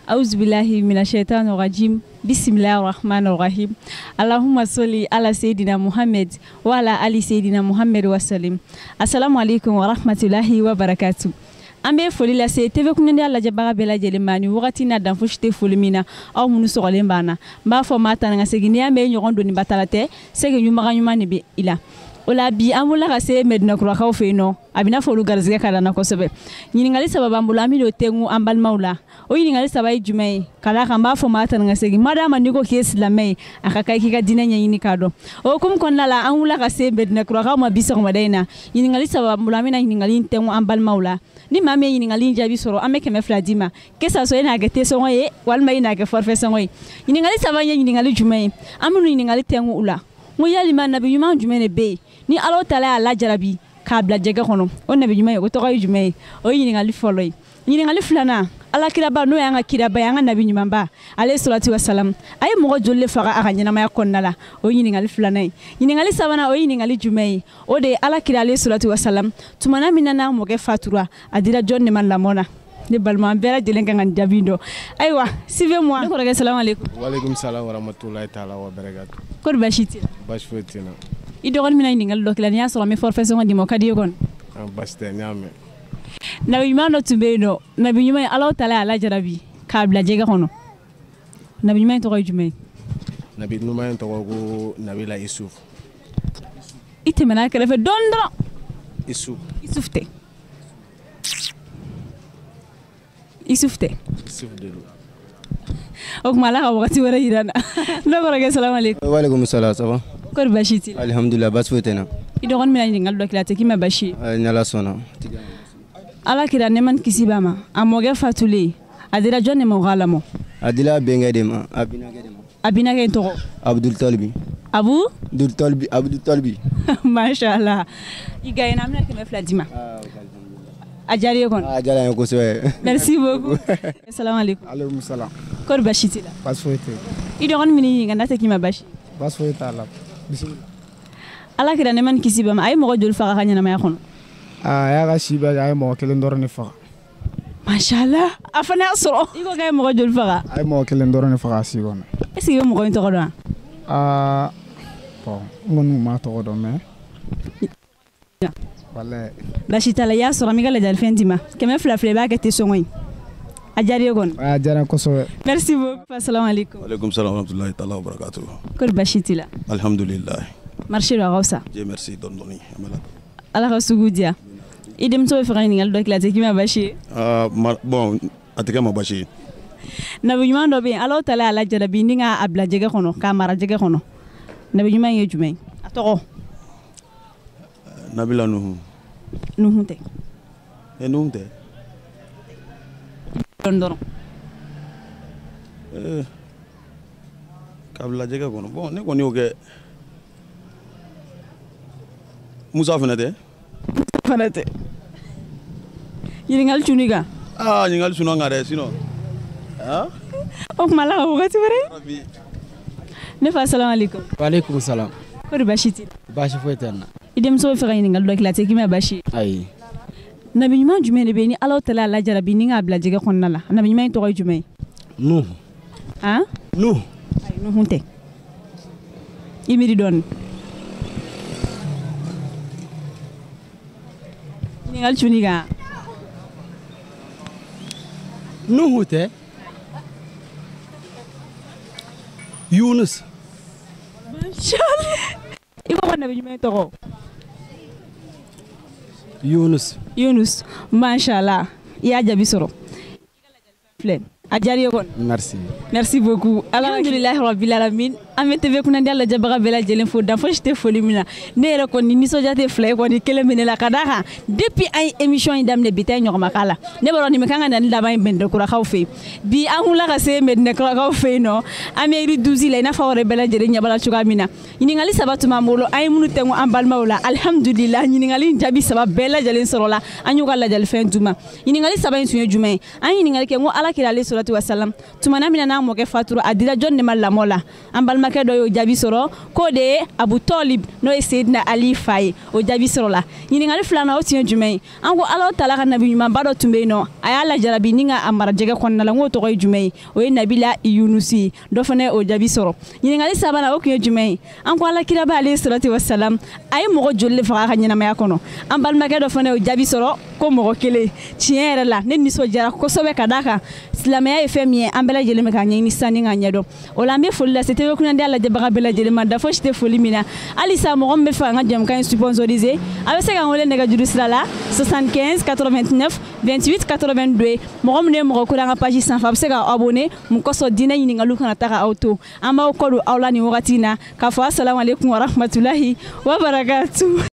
أعوذ بالله من الشيطان الرجيم بسم الله الرحمن الرحيم اللهم صل على سيدنا محمد وعلى آل سيدنا محمد وسلم السلام عليكم ورحمة الله وبركاته ambe foli la se tv kunende alla jabaga bela jele mani wakati na dan foshite foli mina aw munu sogalen bana mba fo mata nga segini ambe nyogon doni batalate sege nyuma nyuma ni bi ila ola bi amula ka se medina kura ka fe no abina folu garzige kala na kosobe nyiningali sababa mbula mi do tengu ambal maula o nyiningali sabai jumai kala ka mba fo mata nga segi madama niko ke islamai aka kai kika dina nyini kado o kum konna la amula ka se medina kura ka ma bisa ko madaina nyiningali sababa mbula mi na nyiningali tengu ambal maula ni mame nyiningali jabi soro ameke me fladima kesa so ina gete so ngoye walma ina ke forfait so ngoye nyiningali sabanya nyiningali jumai amunu nyiningali tengu ula mo yali man nabi yuma jumene be ni alo tala ala jarabi ka bla jege kono on nabi yuma ko to ko jumai o nyiningali folloy nyiningali flana ala kiraba no yanga kiraba yanga nabi yuma ba alayhi salatu wassalam ay mo jolle faga aga nyina ma konnala o nyiningali flana nyiningali sabana o nyiningali jumai o de ala kira alayhi salatu wassalam tumana minana mo ke fatura adira jonne man lamona ni balma bela jelen kan jabindo aywa sive moi ko rega salam alaykum wa alaykum salam wa rahmatullahi ta'ala wa barakatuh ko bashiti bashfetina idogon mina ningal dokla nya so mi forfait di mo kadi gon baste nyame nabi yumano tumbeno nabi yumay Allah taala ala jarabi kabla jega kono nabi yumay to jumay nabi yumay to ko nabi la Yusuf ite mena kala fe dondo Yusufte ok mala wakati wara hirana nako rage salam alaykum wa alaykum salam ça va ko bashiti alhamdulillah basfetena idogon mina ningal dokla te kima bashi nyala sona ala kira neman kisibama amoge fatule adira jonne mo galamo adila bengedema abina ke to abdul talbi mashallah igayna amna ke me fladima ajari kon ajara ko so merci beaucoup assalamu alaykum alaykum salam ko bashiti la basfete idogon mini nganda te kima bashi basfete ala bismillah ala kira neman kisibama ay mo jol faga kanyana ma yakon ya ga shiba ay mo kelen dorone faga mashallah afana soro iko kay mo jol faga ay mo kelen dorone faga si gon est-ce que mo ko to do bon mon ma to do me wala bashita la ya soro mi gala dal fentima keme flafle ba ke te songoy ajari gon ajara ko so merci beaucoup assalamu alaykum wa alaykum salam wa rahmatullahi ta'ala wa barakatuh ko bashitila alhamdulillah marché la rosa je merci don doni amala ala rasugudia idem to fe ningal do klate kima bashi bon atike ma bashi nabi yuma do be ala tala ala jarabi ninga abla jege kono kamara jege kono nabi yuma yejumay atoko nabila nuhunte dondoro kabla jega kono bon ne koni oke Musa fanate yiningal chuniga yingal sunu ngare sino ok mala wakati bare ne fa assalamu alaykum wa alaykum salam ko bashiti bashi fetena idem so fe yiningal do klate kima bashi ay nabi yuma jumene be ni Allah taala la jarabi ni nga bla jege xonna la nabi yuma to koy jumay nu ay nu hunte imiri don ni ngal chuniga nu hunte Yunus mashallah iko nabi yuma to ko Yunus mashallah ya jabi soro ajari kon merci beaucoup alhamdulillah rabbil alamin amete be kunandi alla jabaga bela jelen fo dan fo jete foli mina ne re kon ni so jate flay ko ni kele mene la kadaka depuis ay émission yi damne bitay ñok makala ne baro ni kanga nan la bay bende ko xaw fe bi amula ka se medne ko xaw fe no ameri 12 la na fawre bela jelen ñabala chuga mina ni ngali sabatu mamolo ay munu tengu ambal mawla alhamdulillah ni ngali jabi sabab bela jelen soro la anyu galla jal fen duma ni ngali sabay suñu juma ay ni ngali ke ngo ala kila le salatu wasalam tumana mina na mo ke faturu adira jonne ma lamola an balmakɛ dɔ y'o jaabi sɔrɔ ko de ye Abu Talib n'o ye Seydina Ali fa ye o jaabi sɔrɔ la ɲininkali filanan o tun ye jumɛn ye an ko Alahu taala ka nabi ɲuman ba dɔ tun bɛ yen nɔ a y'a lajarabi ni ka a mara jɛgɛ kɔnɔna la n k'o tɔgɔ ye jumɛn ye o ye Nabila Yunusi ye dɔ fana ye o jaabi sɔrɔ ɲininkali sabanan o tun ye jumɛn ye an ko Alakiraba alayhi salatu wasalam a ye mɔgɔ joli de faga a ka ɲɛnamaya kɔnɔ an balimakɛ dɔ fana ye o jaabi sɔrɔ ko mɔgɔ kelen tiɲɛ yɛrɛ la ne nisɔndiyara kosɛbɛ ka d'a kan silamɛya ye fɛn min ye an bɛɛ lajɛlen bɛ k'a ɲɛɲini sanni k'a ɲɛdɔn o la an bɛ foli lase TV Kunnadiya lajɛbaga bɛɛ lajɛlen ma dafosi tɛ foli min na halisa mɔgɔ min bɛ fɛ an ka jɛmukan in sponsoriser a bɛ se k'an wele nɛgɛjuru sira la 75 89 28 82 mɔgɔ min ye mɔgɔ ko an ka page sanfɛ a bɛ se ka abonné mun kosɔn diinɛ ɲininkaliw kana taga aw to an b'aw kɔ don aw la nin wagati in na k'a fɔ assalamu alaikum wa rahmatulahi wa barakatu